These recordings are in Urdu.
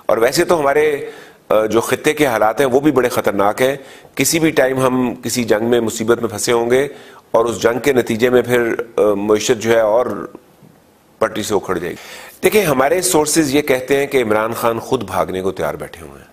اور ویسے تو ہمارے جو خطے کے حالات ہیں وہ بھی بڑے خطرناک ہیں. کسی بھی ٹائم ہم کسی جنگ میں مصیبت میں پھنسے ہوں گے اور اس جنگ کے نتیجے میں پھر معیشت جو ہے اور پٹری سے اکھڑ جائے گی. دیکھیں ہمارے سورسز یہ کہتے ہیں کہ عمران خان خود بھاگنے کو تیار بیٹھے ہوئے ہیں.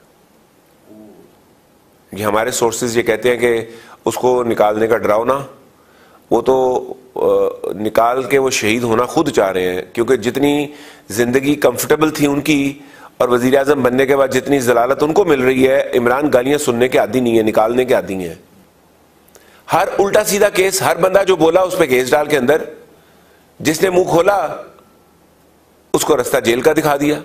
یہ ہمارے سورسز یہ کہتے ہیں کہ اس کو نکالنے کا ڈراؤنا، وہ تو نکال کے وہ شہید ہونا خود چاہ رہے ہیں، کیونکہ جتنی زندگی کمفرٹیبل تھی ان کی اور وزیر اعظم بننے کے بعد جتنی ضلالت ان کو مل رہی ہے، عمران گالیاں سننے کے عادی نہیں ہے، نکالنے کے عادی ہیں. ہر الٹا سیدھا کیس، ہر بندہ جو بولا اس پہ کیس ڈال کے اندر، جس نے منہ کھولا اس کو رستہ جیل کا دکھا دیا.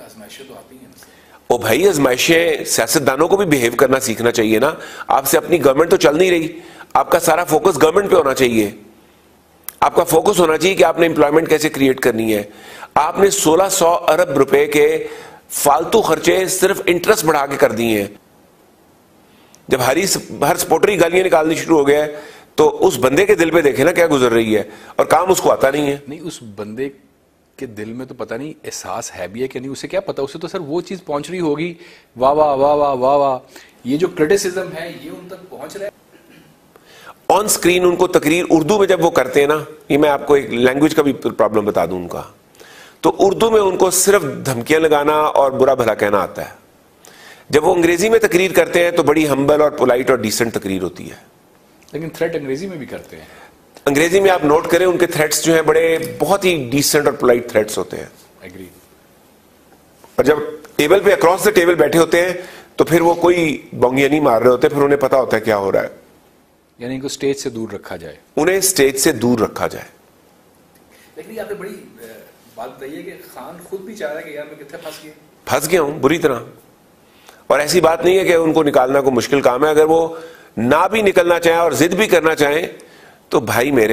او بھائی آزمائشیں سیاستدانوں کو بھی بیہیو کرنا سیکھنا چاہیے نا. آپ سے اپنی گورنمنٹ تو چل نہیں رہی، آپ کا سارا فوکس گورنمنٹ پہ ہونا چاہیے. آپ کا فوکس ہونا چاہیے کہ آپ نے امپلائمنٹ کیسے کریٹ کرنی ہے. آپ نے 1600 ارب روپے کے فالتو خرچے صرف انٹرسٹ بڑھا کے کر دیے ہیں. جب ہر سپورٹر ہی گالیاں نکالنی شروع ہو گیا ہے تو اس بندے کے دل پہ دیکھیں نا کیا گزر رہی ہے، اور کام اس کو آتا نہیں ہے. نہیں، اس بندے کے دل میں تو پتہ نہیں احساس ہے بھی ہے کہ نہیں، اسے کیا پتا، اسے تو سر وہ چیز پہنچ رہی ہوگی، واہ واہ واہ واہ واہ واہ، یہ جو کرٹیسزم ہے یہ ان تک پہنچ رہا ہے. آن سکرین ان کو تقریر اردو میں جب وہ کرتے ہیں نا، یہ میں آپ کو ایک لینگویج کا بھی پرابلم بتا دوں ان کا، تو اردو میں ان کو صرف دھمکیاں لگانا اور برا بھلا کہنا آتا ہے. جب وہ انگریزی میں تقریر کرتے ہیں تو بڑی ہمبل اور پولائٹ اور ڈیسنٹ تقریر ہوتی ہے. لیکن تھریٹ انگریزی میں بھی کرتے ہیں. انگریزی میں آپ نوٹ کریں ان کے تھریٹس جو ہیں بڑے بہت ہی ڈیسنٹ اور پولائٹ تھریٹس ہوتے ہیں. ایگری. اور جب ٹیبل پہ اکراس دا ٹیبل بیٹھے ہوتے ہیں تو پھر وہ کوئی بونگیاں نہیں مار رہے ہوتے، پھر انہیں پتا ہوتا ہے کیا ہو رہا ہے. یعنی ان کو سٹیج سے دور رکھا جائے، انہیں سٹیج سے دور رکھا جائے. لیکن یہ آپ نے بڑی بات بتائی کہ خان خود بھی چاہ رہا ہے کہ یار میں کتنے پھنس گیا ہوں بری طرح. اور ایسی بات نہیں ہے کہ ان کو نکالنا کوئی مشکل کام ہے. اگر وہ نہ بھی نکلنا چاہیں اور ضد بھی کرنا چاہیں تو بھائی میرے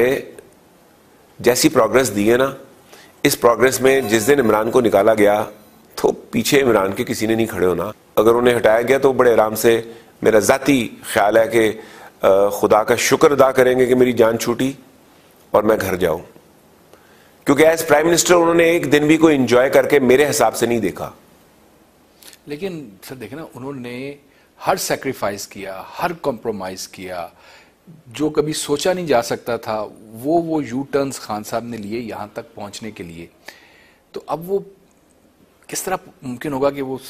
جیسی پروگرس دی ہے نا، اس پروگرس میں جس دن عمران کو نکالا گیا تو پیچھے عمران کے کسی نے نہیں کھڑے ہونا. اگر انہیں ہٹایا گیا تو بڑے آرام سے، میرا ذاتی خیال ہے کہ خدا کا شکر ادا کریں گے کہ میری جان چھوٹی اور میں گھر جاؤں. کیونکہ ایز پرائم منسٹر انہوں نے ایک دن بھی کوئی انجوائے کر کے میرے حساب سے نہیں دیکھا. لیکن سر دیکھیں نا، انہوں نے ہر سیکریفائز کیا، ہر کمپرومائز کیا، جو کبھی سوچا نہیں جا سکتا تھا وہ یو ٹرنز خان صاحب نے لیے یہاں تک پہنچنے کے لیے. تو اب وہ کس طرح ممکن ہوگا کہ وہ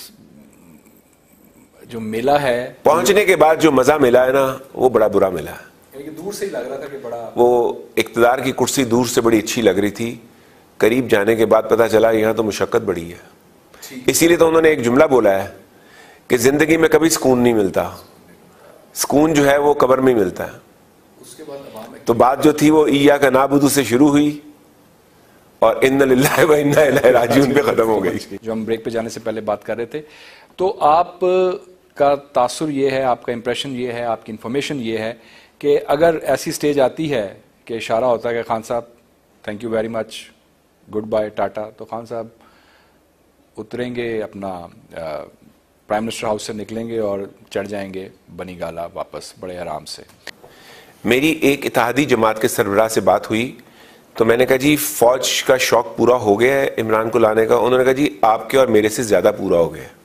جو ملا ہے، پہنچنے کے بعد جو مزہ ملا ہے نا وہ بڑا برا ملا ہے. دور سے ہی لگ رہا تھا کہ بڑا، وہ اقتدار کی کرسی دور سے بڑی اچھی لگ رہی تھی، قریب جانے کے بعد پتا چلا یہاں تو مشقت بڑی ہے. اسی لیے تو انہوں نے ایک جملہ بولا ہے کہ زندگی میں کبھی سکون نہیں ملتا، سکون جو ہے وہ قبر میں ہی ملتا ہے. تو بات جو تھی وہ ایاک نعبد سے شروع ہوئی اور ان للہ و انا الیہ راجعون پہ ختم ہو گئی. جو ہم بریک پہ جانے سے پہلے بات کر رہے تھے، تو آپ کا تاثر یہ ہے، آپ کا امپریشن یہ ہے، آپ کی انفارمیشن یہ ہے کہ اگر ایسی سٹیج آتی ہے کہ اشارہ ہوتا ہے کہ خان صاحب thank you very much, good bye ٹاٹا، تو خان صاحب اتریں گے اپنا پرائم منسٹر ہاؤس سے نکلیں گے اور چڑھ جائیں گے بنی گالا واپس بڑے آرام سے. میری ایک اتحادی جماعت کے سربراہ سے بات ہوئی تو میں نے کہا جی فوج کا شوق پورا ہو گیا ہے عمران کو لانے کا. انہوں نے کہا جی آپ کے اور میرے سے زیادہ پورا ہو گیا.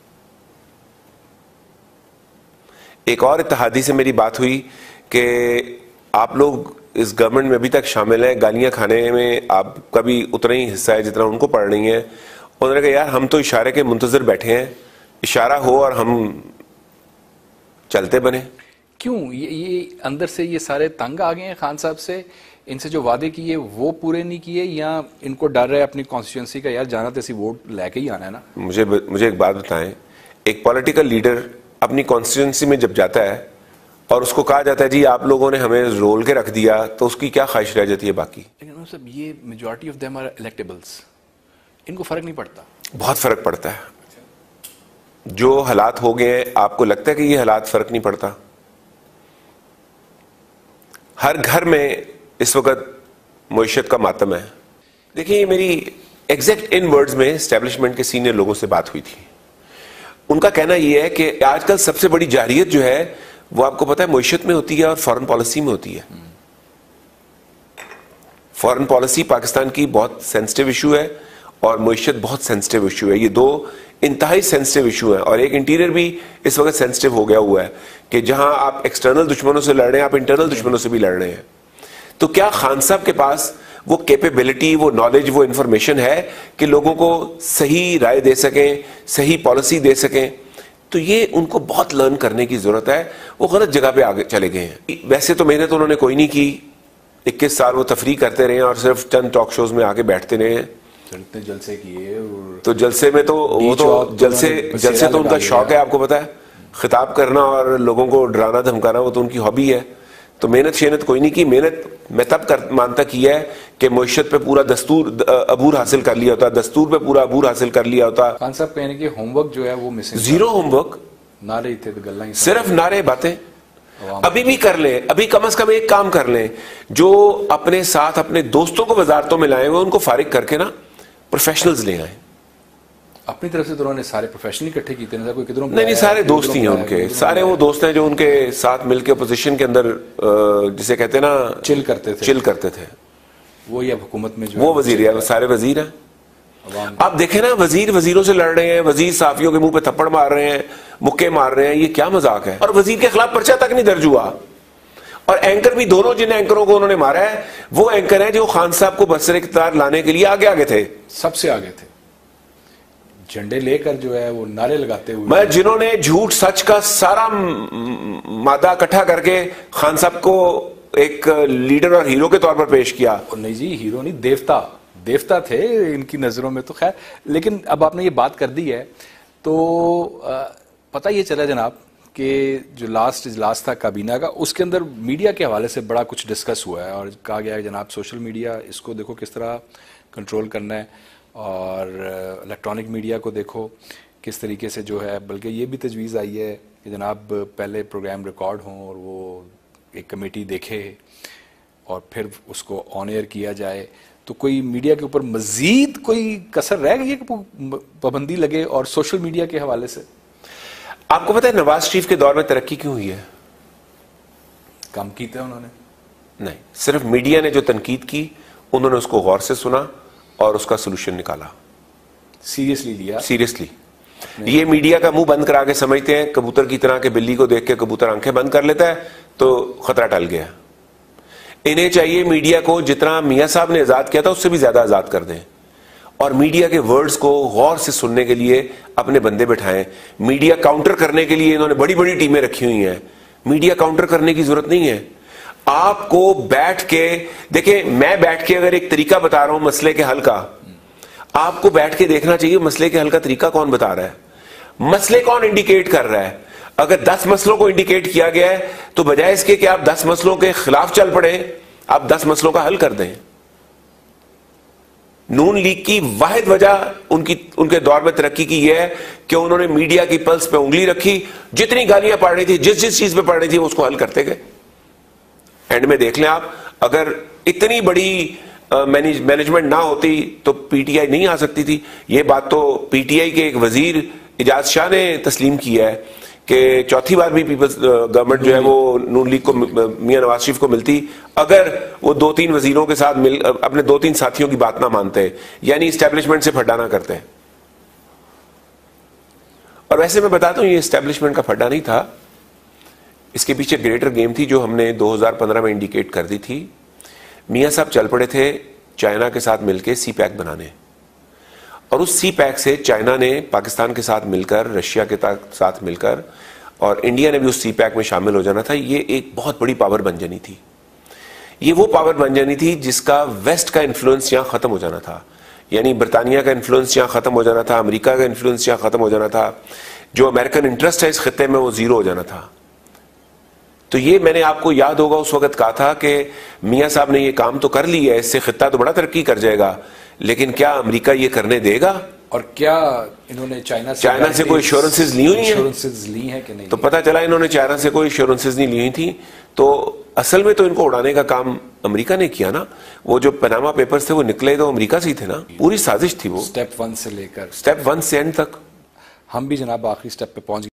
ایک اور اتحادی سے میری بات ہوئی کہ آپ لوگ اس گورنمنٹ میں ابھی تک شامل ہیں، گالیاں کھانے میں آپ کا بھی اتنا ہی حصہ ہے جتنا ان کو پڑ رہی ہیں. انہوں نے کہا یار ہم تو اشارے کے منتظر بیٹھے ہیں، اشارہ ہو اور ہم چلتے بنے. کیوں یہ اندر سے یہ سارے تنگ آ گئے ہیں خان صاحب سے؟ ان سے جو وعدے کیے وہ پورے نہیں کیے، یا ان کو ڈر ہے اپنی کانسٹیچوئنسی کا، یار جانا تو اسی ووٹ لے کے ہی آنا ہے نا؟ مجھے ایک بات بتائیں، ایک پولیٹیکل لیڈر اپنی کانسٹیچوئنسی میں جب جاتا ہے اور اس کو کہا جاتا ہے جی آپ لوگوں نے ہمیں رول کے رکھ دیا، تو اس کی کیا خواہش رہ جاتی ہے باقی؟ لیکن صاحب یہ majority of them are electables, ان کو فرق نہیں پڑتا؟ بہت فرق پڑتا ہے. جو حالات ہو گئے ہیں آپ کو لگتا ہے کہ یہ حالات فرق نہیں پڑتا؟ ہر گھر میں اس وقت معیشت کا ماتم ہے. دیکھیے میری ایگزیکٹ ان ورڈز میں اسٹیبلشمنٹ کے سینئر لوگوں سے بات ہوئی تھی. ان کا کہنا یہ ہے کہ آج کل سب سے بڑی جارحیت جو ہے وہ آپ کو پتا ہے معیشت میں ہوتی ہے اور فارن پالیسی میں ہوتی ہے. فارن پالیسی پاکستان کی بہت سینسٹیو ایشو ہے اور معیشت بہت سینسٹیو ایشو ہے. یہ دو انتہائی سینسٹیو ایشو ہے, اور ایک انٹیریئر بھی اس وقت سینسٹیو ہو گیا ہوا ہے کہ جہاں آپ ایکسٹرنل دشمنوں سے لڑ رہے ہیں, آپ انٹرنل دشمنوں سے بھی لڑ رہے ہیں. تو کیا خان صاحب کے پاس وہ کیپیبلٹی, وہ نالج, وہ انفارمیشن ہے کہ لوگوں کو صحیح رائے دے سکیں, صحیح پالیسی دے سکیں؟ تو یہ ان کو بہت لرن کرنے کی ضرورت ہے. وہ غلط جگہ پہ آگے چلے گئے ہیں. ویسے تو محنت انہوں نے کوئی نہیں کی, 21 سال وہ تفریح کرتے رہے ہیں اور صرف چند ٹاک شوز میں آگے بیٹھتے رہے ہیں. اتنے جلسے کیے, تو جلسے میں تو وہ تو جلسے تو ان کا شوق ہے, آپ کو پتا ہے, خطاب کرنا اور لوگوں کو ڈرانا دھمکانا وہ تو ان کی ہابی ہے. تو محنت شینت کوئی نہیں کی. محنت میں تب مانتا کیا ہے کہ معیشت پہ پورا دستور عبور حاصل کر لیا ہوتا, دستور پہ پورا عبور حاصل کر لیا ہوتا. خان صاحب کہنے کہ ہوم ورک جو ہے وہ مسنگ, زیرو ہوم ورک, نعرے ہی تھے, گلاں ہی, صرف نعرے باتیں. ابھی بھی کر لیں, ابھی کم از کم ایک کام کر لیں, جو اپنے ساتھ اپنے دوستوں کو وزارتوں میں لائے ہوئے ان کو فارغ کر کے نا پروفیشنلز لے آئیں. اپنی طرف سے تو انہوں نے سارے پروفیشنل اکٹھے کیتے ہیں, کوئی کدھروں نہیں, سارے دوست ہی ہیں ان کے, سارے وہ دوست ہیں جو ان کے ساتھ مل کے اپوزیشن کے اندر جسے کہتے ہیں نا چل کرتے تھے. وہی اب حکومت میں جو وہ وزیر ہے, سارے وزیر ہیں. آپ دیکھیں نا, وزیروں سے لڑ رہے ہیں, وزیر صحافیوں کے منہ پہ تھپڑ مار رہے ہیں, مکے مار رہے ہیں, یہ کیا مذاق ہے؟ اور وزیر کے خلاف پرچہ تک نہیں درج ہوا. اور اینکر بھی, دونوں جن اینکروں کو انہوں نے مارا ہے وہ اینکر ہیں جو خان صاحب کو برسر اقتدار لانے کے لیے آگے تھے, سب سے آگے تھے, جھنڈے لے کر جو ہے وہ نعرے لگاتے ہوئے. میں جنہوں نے جھوٹ سچ کا سارا مادہ اکٹھا کر کے خان صاحب کو ایک لیڈر اور ہیرو کے طور پر پیش کیا. نہیں جی, ہیرو نہیں, دیوتا تھے ان کی نظروں میں تو. خیر, لیکن اب آپ نے یہ بات کر دی ہے تو پتہ یہ چلا جناب کہ جو لاسٹ اجلاس تھا کابینہ کا, اس کے اندر میڈیا کے حوالے سے بڑا کچھ ڈسکس ہوا ہے اور کہا گیا ہے جناب سوشل میڈیا اس کو دیکھو کس طرح کنٹرول کرنا ہے, اور الیکٹرانک میڈیا کو دیکھو کس طریقے سے جو ہے, بلکہ یہ بھی تجویز آئی ہے کہ جناب پہلے پروگرام ریکارڈ ہوں اور وہ ایک کمیٹی دیکھے اور پھر اس کو آن ایئر کیا جائے. تو کوئی میڈیا کے اوپر مزید کوئی کسر رہ گئی ہے کہ پابندی لگے؟ اور سوشل میڈیا کے حوالے سے آپ کو پتہ ہے نواز شریف کے دور میں ترقی کیوں ہوئی ہے؟ کام کیتے ہیں انہوں نے؟ نہیں, صرف میڈیا نے جو تنقید کی انہوں نے اس کو غور سے سنا اور اس کا سلوشن نکالا, سیریسلی لیا. سیریسلی. یہ میڈیا کا منہ بند کرا کے سمجھتے ہیں کبوتر کی طرح کہ بلی کو دیکھ کے کبوتر آنکھیں بند کر لیتا ہے تو خطرہ ٹل گیا. انہیں چاہیے میڈیا کو جتنا میاں صاحب نے آزاد کیا تھا اس سے بھی زیادہ آزاد کر دیں, اور میڈیا کے ورڈز کو غور سے سننے کے لیے اپنے بندے بٹھائیں. میڈیا کاؤنٹر کرنے کے لیے انہوں نے بڑی بڑی ٹیمیں رکھی ہوئی ہیں. میڈیا کاؤنٹر کرنے کی ضرورت نہیں ہے. آپ کو بیٹھ کے دیکھیں, میں بیٹھ کے اگر ایک طریقہ بتا رہا ہوں مسئلے کے حل کا, آپ کو بیٹھ کے دیکھنا چاہیے مسئلے کے حل کا طریقہ کون بتا رہا ہے, مسئلے کون انڈیکیٹ کر رہا ہے. اگر 10 مسئلوں کو انڈیکیٹ کیا گیا ہے تو بجائے اس کے کہ آپ 10 مسئلوں کے خلاف چل پڑیں, آپ 10 مسئلوں کا حل کر دیں. نون لیگ کی واحد وجہ ان کے دور میں ترقی کی یہ ہے کہ انہوں نے میڈیا کی پلس پہ انگلی رکھی, جتنی گالیاں پڑ رہی تھی, جس چیز پہ پڑ رہی تھی اس کو حل کرتے گئے. اینڈ میں دیکھ لیں آپ, اگر اتنی بڑی مینجمنٹ نہ ہوتی تو پی ٹی آئی نہیں آ سکتی تھی. یہ بات تو پی ٹی آئی کے ایک وزیر اعجاز شاہ نے تسلیم کیا ہے کہ چوتھی بار بھی پیپلز گورنمنٹ جو ہے وہ نون لیگ کو, میاں نواز شریف کو ملتی اگر وہ 2-3 وزیروں کے ساتھ اپنے 2-3 ساتھیوں کی بات نہ مانتے, یعنی اسٹیبلشمنٹ سے پھڈا نہ کرتے. اور ویسے میں بتاتا ہوں یہ اسٹیبلشمنٹ کا پھڈا نہیں تھا, اس کے پیچھے گریٹر گیم تھی جو ہم نے 2015 میں انڈیکیٹ کر دی تھی. میاں صاحب چل پڑے تھے چائنا کے ساتھ مل کے سی پیک بنانے, اور اس سی پیک سے چائنا نے پاکستان کے ساتھ مل کر, رشیا کے ساتھ مل کر, اور انڈیا نے بھی اس سی پیک میں شامل ہو جانا تھا. یہ ایک بہت بڑی پاور بن جانی تھی. یہ وہ پاور بن جانی تھی جس کا ویسٹ کا انفلوئنس یہاں ختم ہو جانا تھا, یعنی برطانیہ کا انفلوئنس یہاں ختم ہو جانا تھا, امریکہ کا انفلوئنس یہاں ختم ہو جانا تھا, جو امریکن انٹرسٹ ہے اس خطے میں وہ زیرو ہو جانا تھا. تو یہ میں نے آپ کو یاد ہوگا اس وقت کہا تھا کہ میاں صاحب نے یہ کام تو کر لی ہے, اس سے خطہ تو بڑا ترقی کر جائے گا, لیکن کیا امریکہ یہ کرنے دے گا؟ اور کیا انہوں نے چائنا سے کوئی ایشورنسز لی ہوئی ہیں کہ نہیں؟ تو پتہ چلا انہوں نے چائنا سے کوئی ایشورنسز نہیں لی ہوئی تھی. تو اصل میں تو ان کو اڑانے کا کام امریکہ نے کیا نا. وہ جو پناما پیپرز تھے وہ نکلے تو امریکہ سے ہی تھے نا, پوری سازش تھی وہ, سٹیپ 1 سے لے کر سٹیپ 1 سے اینڈ تک. ہم بھی جناب آخری سٹیپ پہ پہنچ